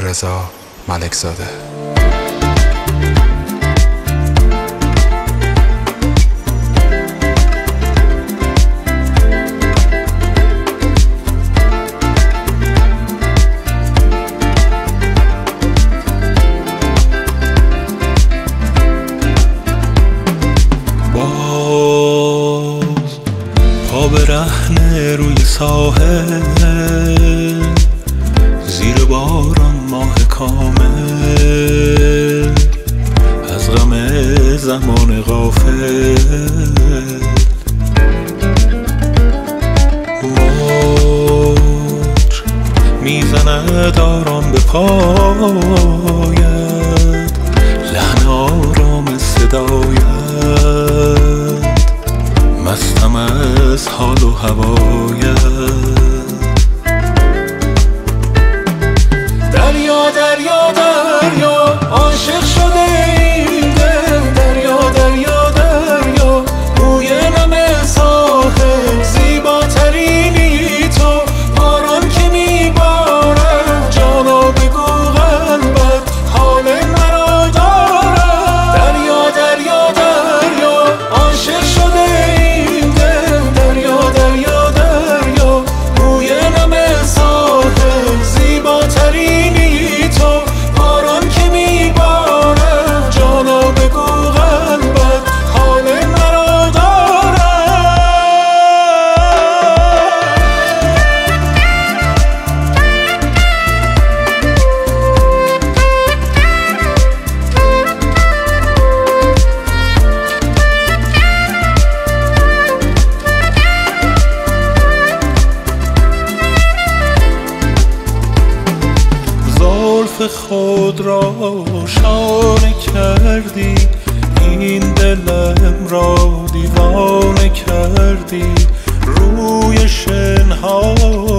رضا ملکزاده. پا برهنه روی ساحل، زیر باران ماه کامل، از غم زمان غافل موج میزند آرام به پایت، لحن آرام صدایت، مستم از حال و هوایت. دریا دریا دریا عاشق شده این دل، دریا دریا دریا روی نم ساحل، زیباترینی تو، باران که میبارد جانا بگو قلبت حال مرا دارد. دریا دریا دریا عاشق شده این دل، دریا دریا دریا روی نم ساحل، زیباترینی تو، باران که میبارد جانا بگو قلبت حال مرا دارد. زلف خود را شانه کردی، این دلم را دیوانه کردی، روی شنها